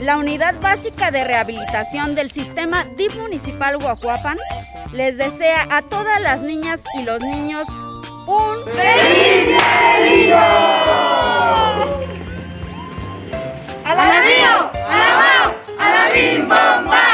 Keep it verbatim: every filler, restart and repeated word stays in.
La Unidad Básica de Rehabilitación del Sistema D I F Municipal Guajuapan les desea a todas las niñas y los niños un ¡Feliz Día del Niño! ¡A la niño! ¡A la mau! ¡A la bim bom bam!